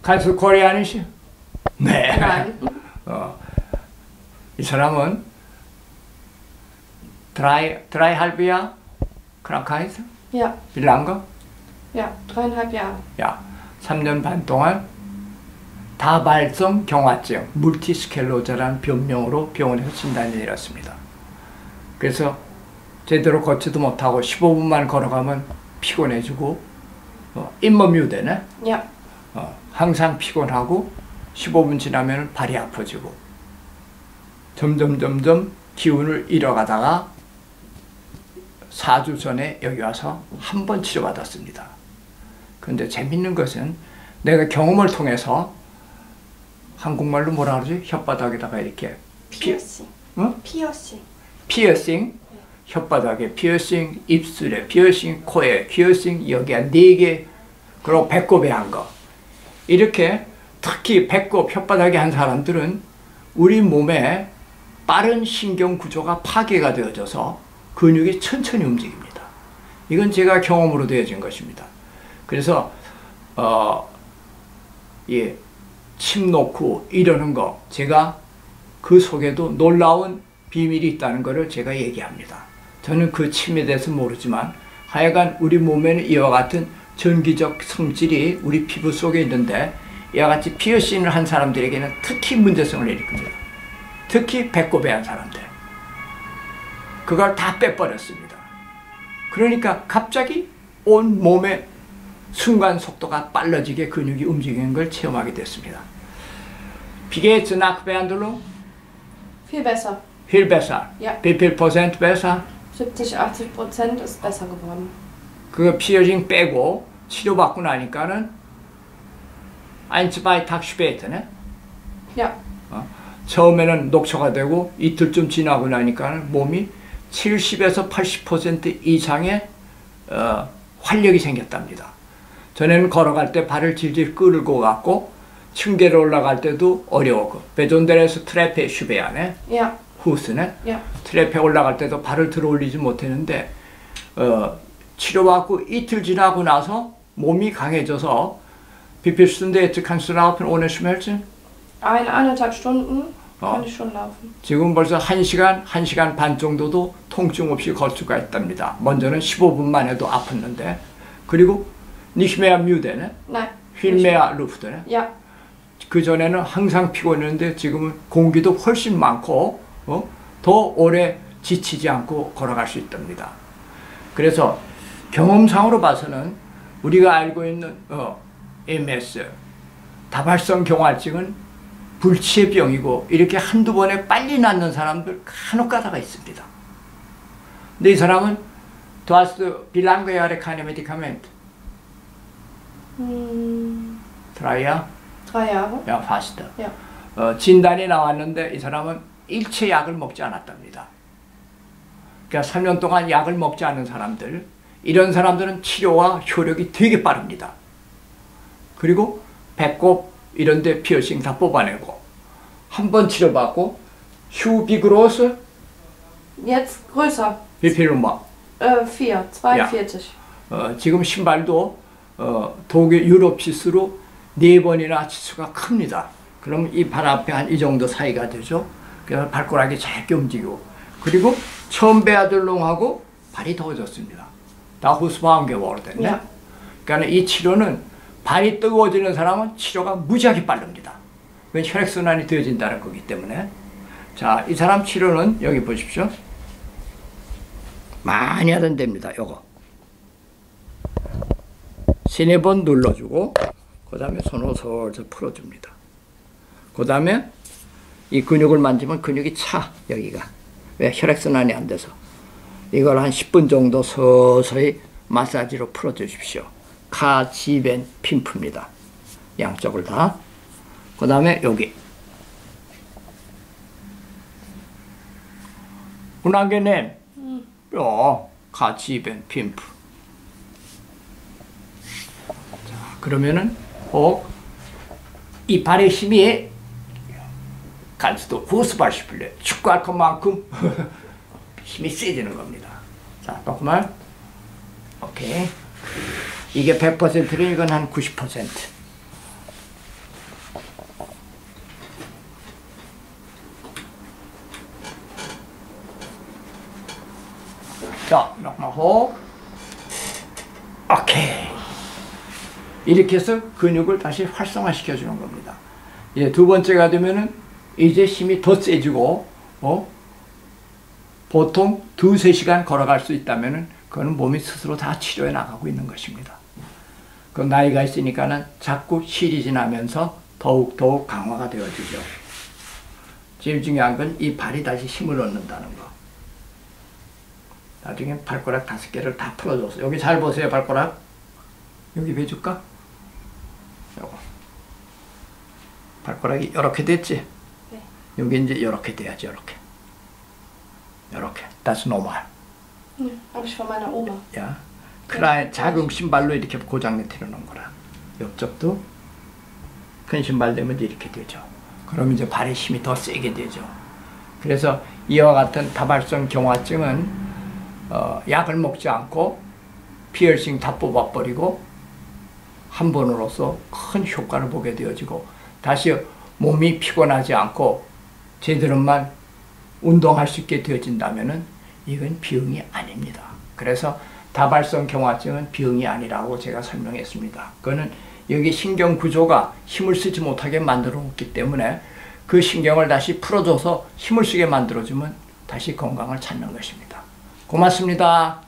가수 코리안이시? 네. Nein. 이 사람은 drei halbe Jahr Krankheit? Ja. Wie lange? Ja, 3,5 Jahre. 야, 3년 반 동안 다발성 경화증, 물티스켈로자라는 병명으로 병원에서 진단이 내렸습니다. 그래서 제대로 걷지도 못하고 15분만 걸어가면 피곤해지고 잇몸유대네. Ja. 항상 피곤하고 15분 지나면 발이 아파지고 점점 기운을 잃어가다가 4주 전에 여기 와서 한 번 치료받았습니다. 그런데 재밌는 것은 내가 경험을 통해서 한국말로 뭐라 그러지? 혓바닥에다가 이렇게 Piercing. Piercing. 피어싱, 혓바닥에 피어싱, 입술에 피어싱, 코에 피어싱, 여기에 4개, 그리고 배꼽에 한 거. 이렇게 특히 배꼽, 혓바닥에 한 사람들은 우리 몸에 빠른 신경 구조가 파괴가 되어져서 근육이 천천히 움직입니다. 이건 제가 경험으로 되어진 것입니다. 그래서 침 놓고 이러는 거 제가 그 속에도 놀라운 비밀이 있다는 것을 제가 얘기합니다. 저는 그 침에 대해서 모르지만 하여간 우리 몸에는 이와 같은 전기적 성질이 우리 피부 속에 있는데 이와 같이 피어싱을 한 사람들에게는 특히 문제성을 일으킵니다. 특히 배꼽에 한 사람들. 그걸 다 빼버렸습니다. 그러니까 갑자기 온 몸의 순간 속도가 빨라지게 근육이 움직이는 걸 체험하게 됐습니다. Wie geht's nach Behandlung? Viel besser. Viel besser. Ja. Wie viel Prozent besser? 70-80% ist besser geworden. 그 피어싱 빼고 치료받고 나니까는 ein, zwei Tage später네. Ja. 처음에는 녹초가 되고 이틀쯤 지나고 나니까는 몸이 70에서 80% 이상의 활력이 생겼답니다. 전에는 걸어갈 때 발을 질질 끌고 갔고 층계를 올라갈 때도 어려웠고 베존델에서 트랩에 슈베안에 Ja. 후스네 Ja. 트랩에 올라갈 때도 발을 들어 올리지 못했는데 치료받고 이틀 지나고 나서 몸이 강해져서 Wie viel Stunde jetzt kannst du laufen ohne Schmerzen? 1,5 Stunden kann ich schon laufen. 지금 벌써 1시간 반 정도도 통증 없이 걸 수가 있답니다. 먼저는 15분만 해도 아팠는데 그리고 nicht mehr müde, Nein. viel mehr Luft. Ja. 그 전에는 항상 피곤했는데 지금은 공기도 훨씬 많고 더 오래 지치지 않고 걸어갈 수 있답니다. 그래서 경험상으로 봐서는 우리가 알고 있는 MS, 다발성 경화증은 불치의 병이고 이렇게 한두 번에 빨리 낫는 사람들 간혹 가다가 있습니다. 근데 이 사람은 Du hast wie lange Jahre keine Medikamente? 3 Jahre? 3 Jahre. Ja, fast. Ja. 진단이 나왔는데 이 사람은 일체 약을 먹지 않았답니다. 그러니까 3년 동안 약을 먹지 않은 사람들, 이런 사람들은 치료와 효력이 되게 빠릅니다. 그리고 배꼽 이런 데 피어싱 다 뽑아내고 한 번 치료받고 휴비그로스 Jetzt größer. wie viel Nummer? 4, 42. 지금 신발도 독일 유럽 치수로 4번이나 치수가 큽니다. 그럼 이 발 앞에 한 이 정도 사이가 되죠. 그래서 발가락이 짧게 움직이고 그리고 처음 베아들롱하고 발이 더워졌습니다. 다 후스바운 geworden. 그러니까 이 치료는 발이 뜨거워지는 사람은 치료가 무지하게 빠릅니다. 그건 혈액순환이 되어진다는 거기 때문에. 자, 이 사람 치료는 여기 보십시오. 많이 하던 데입니다. 요거. 3-4번 눌러주고 그 다음에 손으로 살살 풀어줍니다. 그 다음에 이 근육을 만지면 근육이 차, 여기가. 왜? 혈액순환이 안 돼서. 이걸 한 10분 정도 서서히 마사지로 풀어주십시오. 카지벤 핀프입니다. 양쪽을 다. 그 다음에 여기. unangenehm. Ja, 카지벤 핀프. 자, 그러면은 이 발의 힘이 간수도 후스발시플레 축구할 것만큼 힘이 세지는 겁니다. 자, 조금만. 오케이. 이게 100%는 이건 한 90%. 호흡. 오케이. 이렇게 해서 근육을 다시 활성화시켜 주는 겁니다. 예, 두 번째가 되면은 이제 힘이 더 세지고 보통 2-3시간 걸어갈 수 있다면은 그거는 몸이 스스로 다 치료해 나가고 있는 것입니다. 그 나이가 있으니까는 자꾸 실이 지나면서 더욱 강화가 되어지죠. 제일 중요한 건 이 발이 다시 힘을 얻는다는 거. 나중에 발가락 5개를 다 풀어줘서 여기 잘 보세요. 발가락 여기 해줄까? 요거 발가락이 이렇게 됐지? 네. 여기 이제 이렇게 돼야지. 이렇게 that's normal. Habe ich von meiner Oma. 야, 크라이 작은 신발로 이렇게 고장내 틀어놓은 거라. 옆쪽도 큰 신발 되면 이렇게 되죠. 그럼 이제 발의 힘이 더 세게 되죠. 그래서 이와 같은 다발성 경화증은 약을 먹지 않고 피어싱 다 뽑아버리고 한 번으로서 큰 효과를 보게 되어지고 다시 몸이 피곤하지 않고 제대로만 운동할 수 있게 되어진다면은 이건 비응이 아닙니다. 그래서 다발성 경화증은 비응이 아니라고 제가 설명했습니다. 그거는 여기 신경 구조가 힘을 쓰지 못하게 만들어 놓기 때문에 그 신경을 다시 풀어줘서 힘을 쓰게 만들어주면 다시 건강을 찾는 것입니다. 고맙습니다.